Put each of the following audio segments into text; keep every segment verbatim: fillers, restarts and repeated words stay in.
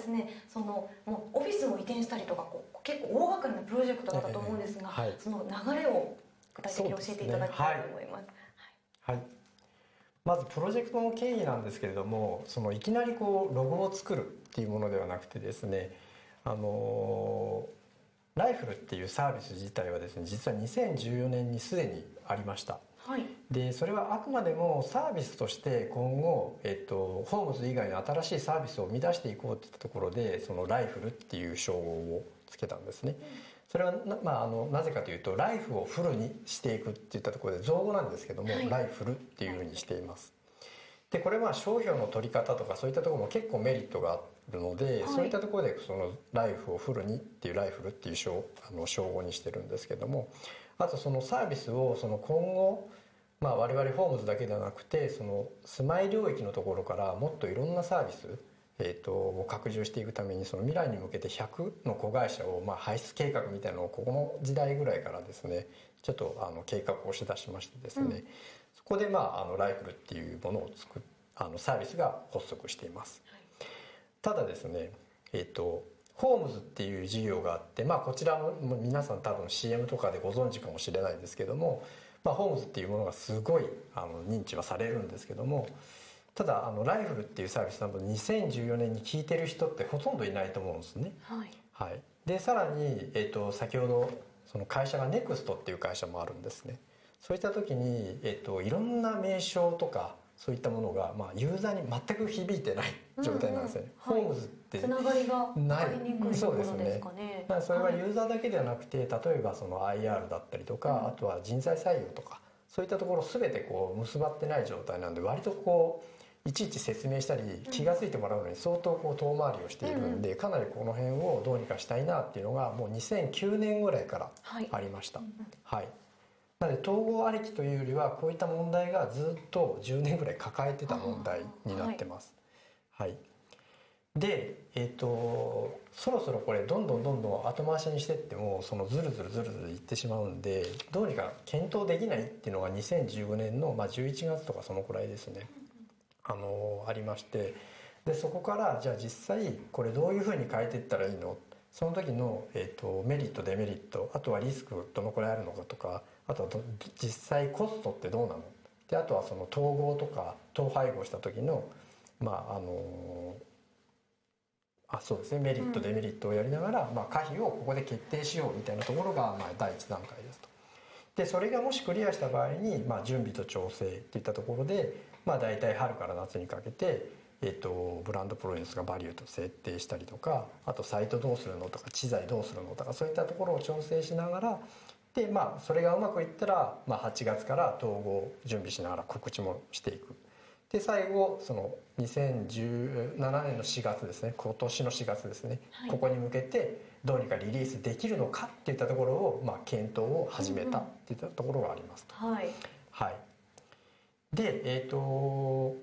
ですね、そのもうオフィスを移転したりとかこう結構大掛かりなプロジェクトだったと思うんですが、えーはい、その流れを具体的に教えていただきたいと思います。 はい、はい、まずプロジェクトの経緯なんですけれども、そのいきなりこうロゴを作るっていうものではなくてですね、あのライフルっていうサービス自体はですね、実はにせんじゅうよねんにすでにありました。 はい、 でそれはあくまでもサービスとして今後、えっと、ホームズ以外の新しいサービスを生み出していこうといったところで、そのライフルっていう称号をつけたんですね。うん、それは な,、まあ、あのなぜかというと、ライフをフルにしていくっていったところで造語なんですけども、はい、ライフルっていうふうにしています。でこれは商標の取り方とかそういったところも結構メリットがあるので、はい、そういったところでそのライフをフルにっていうライフルっていう称あの称号にしてるんですけども、あとそのサービスをその今後、まあ、我々ホームズだけではなくて、その住まい領域のところからもっといろんなサービス、えー、とを拡充していくために、その未来に向けてひゃくの子会社を、まあ、輩出計画みたいなのをここの時代ぐらいからですね、ちょっとあの計画をしだしましてですね、うん、そこで、まあ、あのライフルっていうものを作っあのサービスが発足しています。はい、ただですね、えー、とホームズっていう事業があって、まあ、こちらの皆さん多分 シーエム とかでご存知かもしれないですけども、まあ、ホームズっていうものがすごいあの認知はされるんですけども、ただあのライフルっていうサービスなどにせんじゅうよねんに聞いてる人ってほとんどいないと思うんですね。はいはい、でさらに、えー、と先ほどその会社がネクストっていう会社もあるんですね。そういった時に、えー、といろんな名称とかそういったものが、まあ、ユーザーに全く響いてない状態なんですね。うんうん、ホームズってつながりが分かりにくいところですかね。 そうですね。それはユーザーだけではなくて、例えばその アイアール だったりとか、うん、あとは人材採用とかそういったところ全てこう結ばってない状態なんで、割とこういちいち説明したり気が付いてもらうのに相当こう遠回りをしているんで、かなりこの辺をどうにかしたいなっていうのがもうにせんきゅうねんぐらいからありました。はい、はい、なので統合ありきというよりは、こういった問題がずっとじゅうねんぐらい抱えてた問題になってます。はい、はい、で、えーと、そろそろこれどんどんどんどん後回しにしてってもそのずるずるずるずるいってしまうんで、どうにか検討できないっていうのがにせんじゅうごねんの、まあ、じゅういちがつとかそのくらいですね、あのありまして、でそこからじゃあ実際これどういうふうに変えていったらいいの、その時の、えーと、メリットデメリット、あとはリスクどのくらいあるのかとか、あとは実際コストってどうなので、あとはその統合とか統廃合した時のまああのあそうですね、メリットデメリットをやりながら、まあ、可否をここで決定しようみたいなところがまあ第一段階ですと。でそれがもしクリアした場合に、まあ、準備と調整っていったところで、まあ、大体春から夏にかけて、えっと、ブランドプロデュースがバリューと設定したりとか、あとサイトどうするのとか知財どうするのとか、そういったところを調整しながら、でまあそれがうまくいったら、まあ、はちがつから統合準備しながら告知もしていく。で最後そのにせんじゅうななねんのしがつですね、今年のしがつですね、はい、ここに向けてどうにかリリースできるのかっていったところを、まあ、検討を始めたっていったところがありますと。 うんうん、はい、 はい、でえっ、ー、と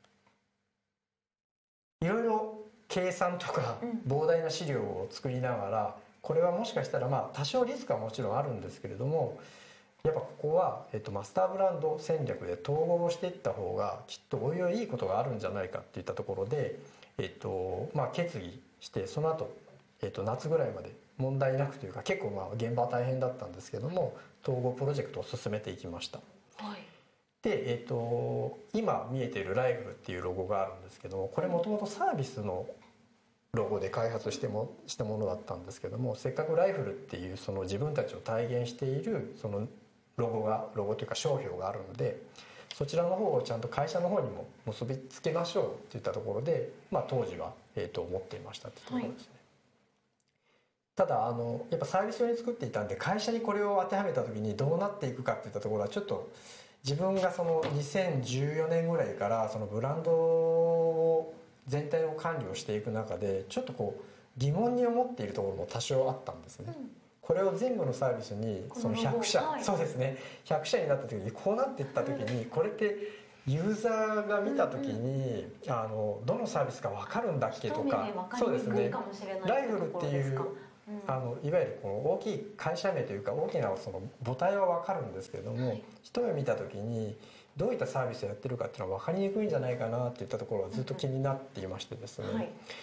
いろいろ計算とか膨大な資料を作りながら、これはもしかしたらまあ多少リスクはもちろんあるんですけれども、やっぱここは、えっと、マスターブランド戦略で統合をしていった方がきっとおいおいいいことがあるんじゃないかっていったところで、えっとまあ、決議して、その後、えっと夏ぐらいまで問題なくというか、結構まあ現場は大変だったんですけども、統合プロジェクトを進めていきました。はい、で、えっと今見えているライフルっていうロゴがあるんですけども、これもともとサービスのロゴで開発してもしたものだったんですけども、せっかくライフルっていうその自分たちを体現しているそのロゴがロゴというか商標があるので、そちらの方をちゃんと会社の方にも結びつけましょうっていったところで、まあ、当時は、えー、と思っていましたっていうところですね。はい、ただあのやっぱサービス用に作っていたんで、会社にこれを当てはめた時にどうなっていくかっていったところはちょっと自分がそのにせんじゅうよねんぐらいからそのブランドを全体の管理をしていく中で、ちょっとこう疑問に思っているところも多少あったんですね。うん、これを全部のサービスにそのひゃくしゃ、はい、そうですね、ひゃくしゃになった時にこうなっていった時に、これってユーザーが見た時に、うんうん、あのどのサービスか分かるんだっけとか、そうですね、ライフルっていう、うん、あのいわゆるこの大きい会社名というか大きなその母体は分かるんですけれども、はい、一目見た時にどういったサービスをやってるかっていうのは分かりにくいんじゃないかなっていったところはずっと気になっていましてですね。はい、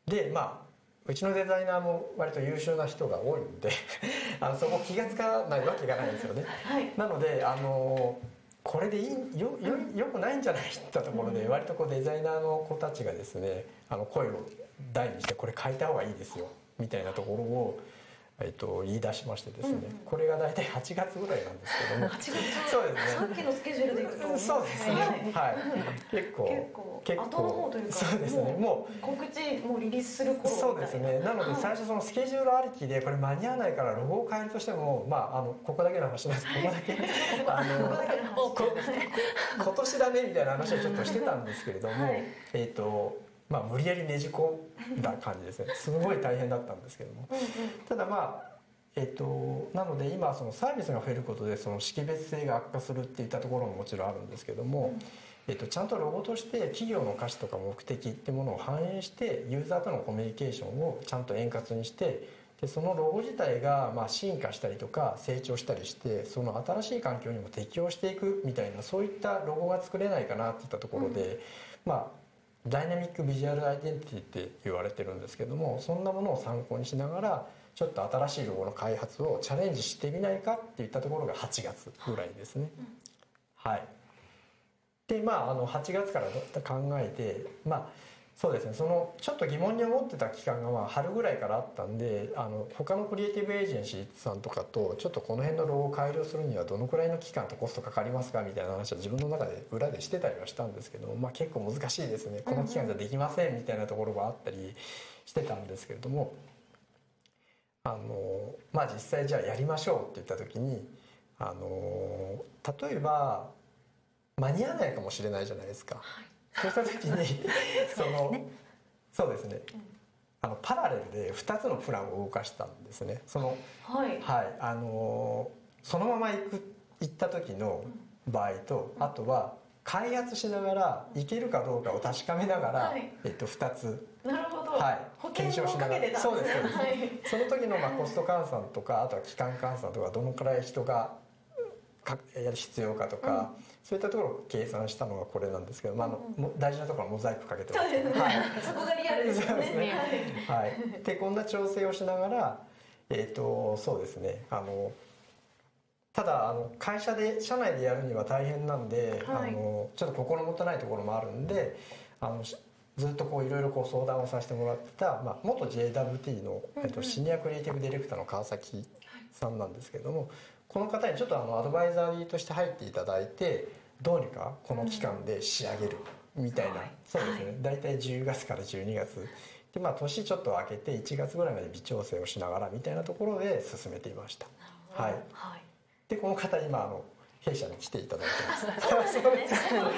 でまあうちのデザイナーも割と優秀な人が多いんであのそこ気が付かないわけがないんですよね、 はい、 なのであのこれでいいよよよくないんじゃないって言ったところで、割とこうデザイナーの子たちがですねあの声を大にしてこれ変えた方がいいですよみたいなところをえっと、言い出しましてですね、うんうん、これが大体はちがつぐらいなんですけどもはちがつそうですね、 さっきのスケジュールでいくとそうですね、はい、はい、結構結構後の方というか、 そうですね、もう告知もリリースする頃みたいな。 そうですね、なので最初そのスケジュールありきでこれ間に合わないからロゴを変えるとしても、まあ、あのここだけの話なんですここだけあのこ今年だねみたいな話をちょっとしてたんですけれども、はい、えっとまあ無理やりねじ込んだ感じですね。すごい大変だったんですけども、うん、うん、ただまあえっと、なので今そのサービスが増えることでその識別性が悪化するっていったところももちろんあるんですけども、うん、えっと、ちゃんとロゴとして企業の価値とか目的ってものを反映してユーザーとのコミュニケーションをちゃんと円滑にしてでそのロゴ自体がまあ進化したりとか成長したりしてその新しい環境にも適応していくみたいなそういったロゴが作れないかなっていったところで、うん、まあダイナミックビジュアルアイデンティティって言われてるんですけどもそんなものを参考にしながらちょっと新しいロゴの開発をチャレンジしてみないかっていったところがはちがつぐらいですね、うん、はいでまああのはちがつから考えてまあそうですねそのちょっと疑問に思ってた期間がまあ春ぐらいからあったんであの他のクリエイティブエージェンシーさんとかとちょっとこの辺のロゴを改良するにはどのくらいの期間とコストかかりますかみたいな話は自分の中で裏でしてたりはしたんですけど、まあ、結構難しいですねこの期間じゃできませんみたいなところがあったりしてたんですけれどもあのまあ実際じゃあやりましょうって言った時にあの例えば間に合わないかもしれないじゃないですか、はい、そうした時にそのそうですね、うん、あのパラレルでふたつのプランを動かしたんですねその、はいはい、あのそのまま行く行った時の場合と、うん、あとは開発しながらいけるかどうかを確かめながら、はい、えっと、ふたつなるほど、 はい、検証しながらそうですそうです、 はい、 その時のまあコスト換算とかあとは期間換算とかどのくらい人がかやる必要かとか、うん、そういったところを計算したのがこれなんですけど、まあ、あのうん、大事なところはモザイクかけてます、ね、はい、 そこがリアルですね。そうですね、 はい、でこんな調整をしながらえっとそうですねあのただあの会社で社内でやるには大変なんで、はい、あのちょっと心もとないところもあるんであのずっとこういろいろこう相談をさせてもらってた、まあ、元 ジェイダブリューティー の、えっと、シニアクリエイティブディレクターの川崎さんなんですけれどもこの方にちょっとあのアドバイザリーとして入っていただいてどうにかこの期間で仕上げるみたいな、うん、そうですね、はい、大体じゅうがつからじゅうにがつで、まあ、年ちょっと空けていちがつぐらいまで微調整をしながらみたいなところで進めていました。はい、はい、でこの方今あの弊社に来ていただいてます。そうなんですね。そうなんです。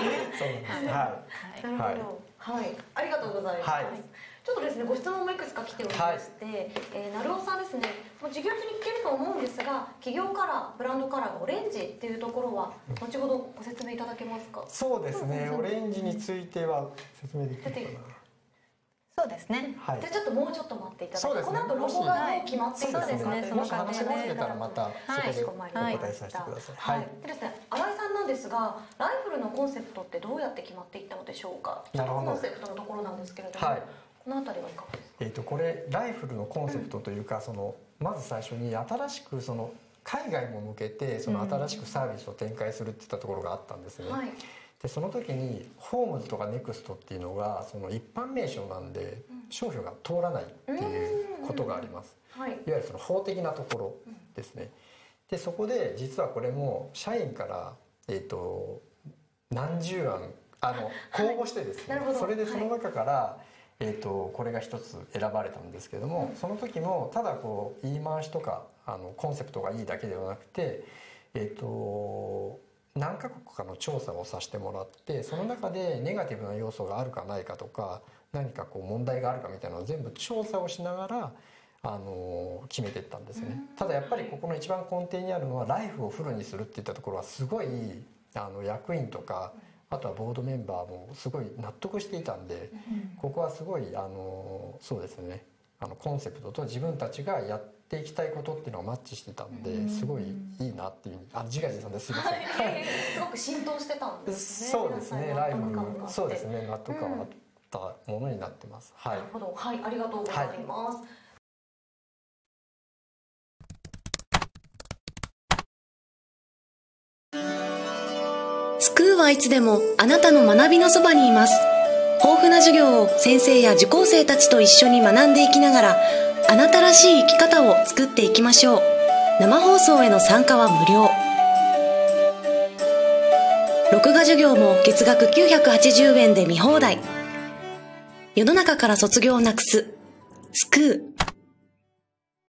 はい。 はい。はい。ありがとうございます。はい、ちょっとですね、ご質問もいくつか来ておりまして、はい、えー、なるおさんですね、もう授業中に聞けると思うんですが、企業カラー、ブランドカラーがオレンジっていうところは後ほどご説明いただけますか。 そうですね。オレンジについては説明できるかな。 そうですね。 はい。じゃあちょっともうちょっと待っていただいて、この後ロゴがどう決まっていくのかっていうのもし話し忘れたらまたそこでお答えさせてください。 はい。でですね、新井さんなんですが、ライフルのコンセプトってどうやって決まっていったのでしょうか。ちょっとコンセプトのところなんですけれども、はい、このあたりはいかがですか。 えっとこれライフルのコンセプトというか、そのまず最初に新しくその海外も向けてその新しくサービスを展開するっていったところがあったんですね。はい。でその時にホームズとかネクストっていうのがその一般名称なんで商標が通らないっていうことがあります。はい、いわゆるその法的なところですね。でそこで実はこれも社員からえっと何十案あの公募してですね、はい、それでその中から、はい、えっとこれが一つ選ばれたんですけども、うん、その時もただこう言い回しとかあのコンセプトがいいだけではなくてえっと何カ国かの調査をさせてもらってその中でネガティブな要素があるかないかとか何かこう問題があるかみたいなのを全部調査をしながらあの決めていったんですね。ただやっぱりここの一番根底にあるのはライフをフルにするっていったところはすごいあの役員とかあとはボードメンバーもすごい納得していたんでここはすごいあのそうですねあのコンセプトと自分たちがやっていきたいことっていうのがマッチしてたんですごいいいなっていうあ自画自賛ですいません、はい、 すごく浸透してたんですね。 そうですねライブそうですね納得感はあったものになってます。はい、 なるほど、はい、ありがとうございます。はい、 スクーはいつでもあなたの学びのそばにいます。豊富な授業を先生や受講生たちと一緒に学んでいきながら、あなたらしい生き方を作っていきましょう。生放送への参加は無料。録画授業も月額きゅうひゃくはちじゅうえんで見放題。世の中から卒業をなくすスクー。